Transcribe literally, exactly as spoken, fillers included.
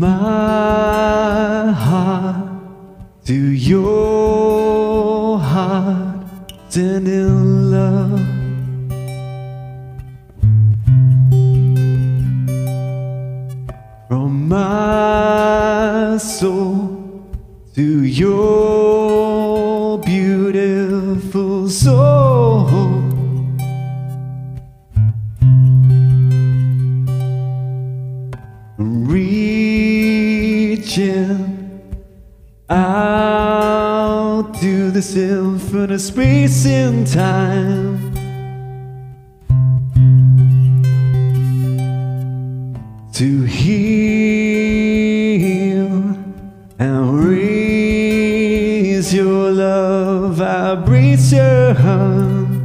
my heart to your heart, sending love. From my soul to your beautiful soul. Reaching out to the infinite space and time, to heal and raise your love vibration.